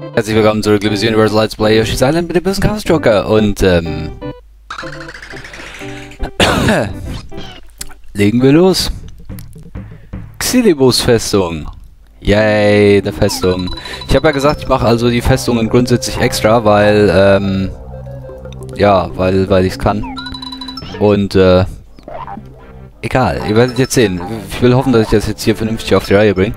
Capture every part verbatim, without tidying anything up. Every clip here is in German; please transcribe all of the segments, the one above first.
Herzlich willkommen zurück, liebes Universal Let's Play Yoshi's Island mit dem bösen Chaos Joker und ähm... legen wir los. Xilibos Festung. Yay, eine Festung. Ich habe ja gesagt, ich mache also die Festungen grundsätzlich extra, weil, ähm... ja, weil, weil ich es kann. Und, äh... egal, ihr werdet jetzt sehen. Ich will hoffen, dass ich das jetzt hier vernünftig auf die Reihe bringe.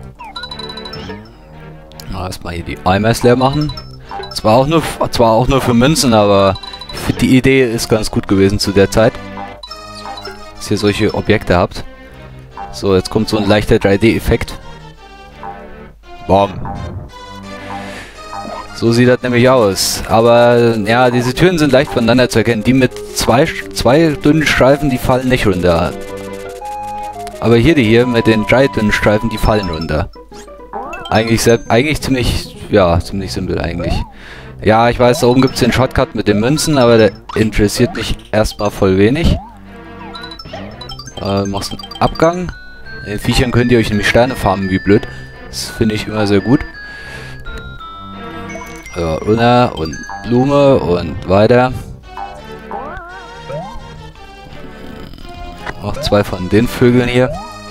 Erstmal hier die Eimers leer machen. Zwar auch nur, zwar auch nur für Münzen, aber ich finde, die Idee ist ganz gut gewesen zu der Zeit. Dass ihr solche Objekte habt. So, jetzt kommt so ein leichter drei D-Effekt. Bom. So sieht das nämlich aus. Aber, ja, diese Türen sind leicht voneinander zu erkennen. Die mit zwei, zwei dünnen Streifen, die fallen nicht runter. Aber hier die hier mit den drei dünnen Streifen, die fallen runter. Eigentlich, eigentlich ziemlich, ja, ziemlich simpel eigentlich. Ja, ich weiß, da oben gibt es den Shortcut mit den Münzen, aber der interessiert mich erstmal voll wenig. Äh, machst einen Abgang. In den Viechern könnt ihr euch nämlich Sterne farmen, wie blöd. Das finde ich immer sehr gut. Ja, runter und Blume und weiter. Noch zwei von den Vögeln hier.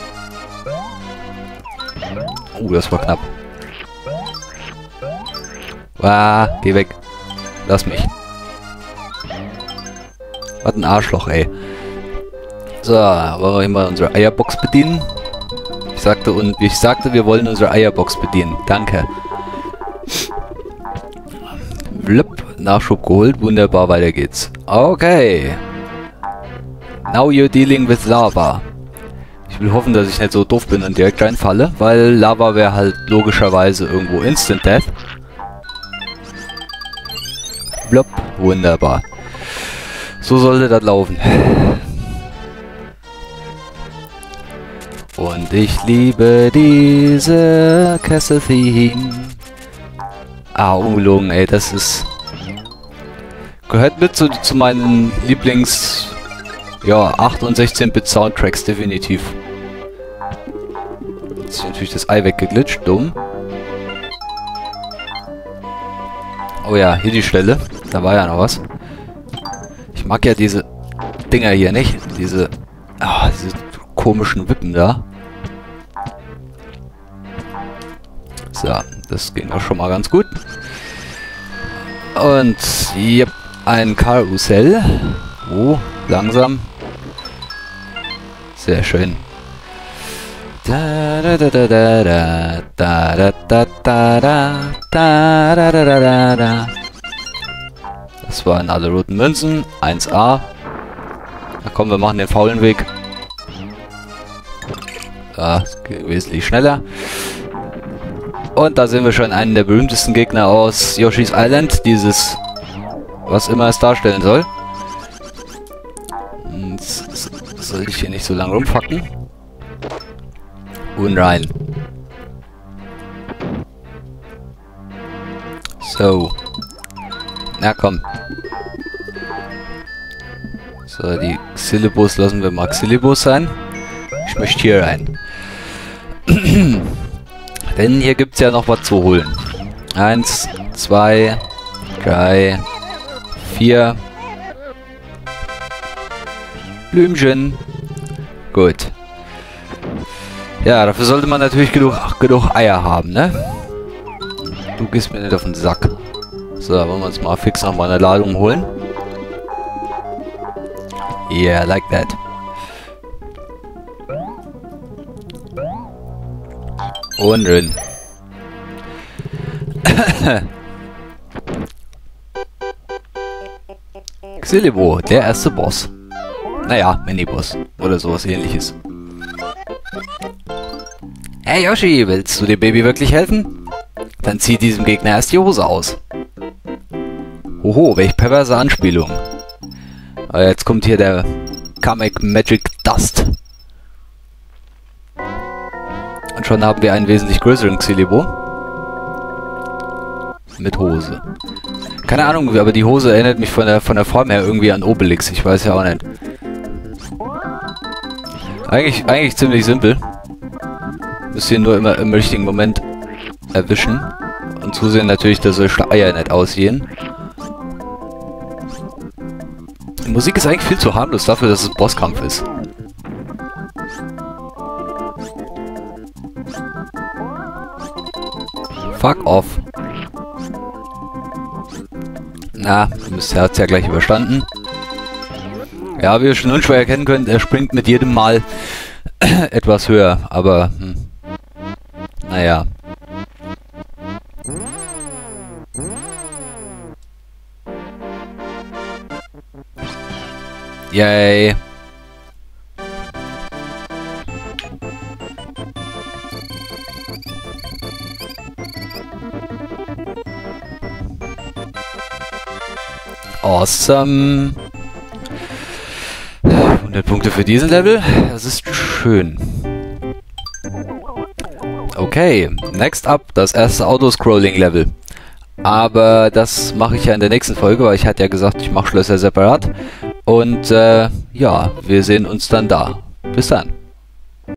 Oh, das war knapp. Ah, geh weg. Lass mich. Was ein Arschloch, ey. So, wollen wir mal unsere Eierbox bedienen? Ich sagte, und ich sagte, wir wollen unsere Eierbox bedienen. Danke. Blub, Nachschub geholt. Wunderbar, weiter geht's. Okay. Now you're dealing with lava. Ich will hoffen, dass ich nicht so doof bin und direkt reinfalle, weil Lava wäre halt logischerweise irgendwo Instant Death. Blop, wunderbar. So sollte das laufen. Und ich liebe diese Castle-Theme. Ah, ungelogen, ey, das ist... gehört mit zu, zu meinen Lieblings... ja, acht und sechzehn Bit Soundtracks, definitiv. Jetzt ist natürlich das Ei weggeglitscht, dumm. Oh ja, hier die Stelle. Da war ja noch was. Ich mag ja diese Dinger hier nicht. Diese, oh, diese komischen Wippen da. So, das ging auch schon mal ganz gut. Und, yep, ein Karussell. Oh, langsam. Sehr schön. Da da da da da da da da da da da da da da da. Das waren alle roten Münzen. eins A. Na komm, wir machen den faulen Weg. Da, das geht wesentlich schneller. Und da sehen wir schon einen der berühmtesten Gegner aus Yoshi's Island. Dieses, was immer es darstellen soll. Soll ich hier nicht so lange rumfacken? Und rein. So. Na komm. So, die Xilibos lassen wir mal Xilibos sein. Ich möchte hier rein. Denn hier gibt es ja noch was zu holen. Eins, zwei, drei, vier. Blümchen. Gut. Ja, dafür sollte man natürlich genug, genug Eier haben, ne? Du gehst mir nicht auf den Sack. So, wollen wir uns mal fix noch mal eine Ladung holen. Yeah, like that. Und drin. Xilibo, der erste Boss. Naja, Miniboss. Oder sowas ähnliches. Hey Yoshi, willst du dem Baby wirklich helfen? Dann zieh diesem Gegner erst die Hose aus. Hoho, welch perverse Anspielung. Aber jetzt kommt hier der Kamek Magic Dust. Und schon haben wir einen wesentlich größeren Xilibo. Mit Hose. Keine Ahnung, aber die Hose erinnert mich von der, von der Form her irgendwie an Obelix. Ich weiß ja auch nicht. Eigentlich, eigentlich ziemlich simpel. Müsst ihr nur immer im richtigen Moment erwischen. Und zusehen natürlich, dass solche Eier nicht ausgehen. Die Musik ist eigentlich viel zu harmlos dafür, dass es ein Bosskampf ist. Fuck off. Na, er hat es ja gleich überstanden. Ja, wie ihr schon unschwer erkennen könnt, er springt mit jedem Mal etwas höher, aber hm, naja. Yay. Awesome. hundert Punkte für diesen Level. Das ist schön. Okay, next up das erste Autoscrolling-Level. Aber das mache ich ja in der nächsten Folge, weil ich hatte ja gesagt, ich mache Schlösser separat. Und äh, ja, wir sehen uns dann da. Bis dann.